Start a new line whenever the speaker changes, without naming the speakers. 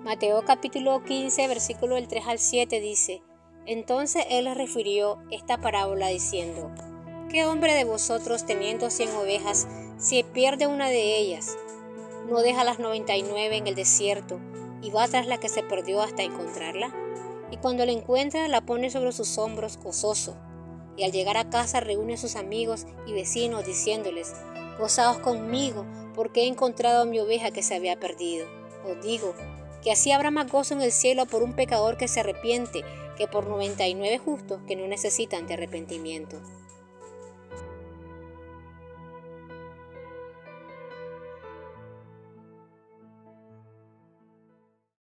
Mateo capítulo 15, versículo del 3 al 7 dice: Entonces él les refirió esta parábola diciendo: ¿Qué hombre de vosotros, teniendo 100 ovejas, si pierde una de ellas, no deja las 99 en el desierto y va tras la que se perdió hasta encontrarla? Y cuando la encuentra, la pone sobre sus hombros gozoso. Y al llegar a casa reúne a sus amigos y vecinos diciéndoles: Gozaos conmigo, porque he encontrado a mi oveja que se había perdido. Os digo que así habrá más gozo en el cielo por un pecador que se arrepiente que por 99 justos que no necesitan de arrepentimiento.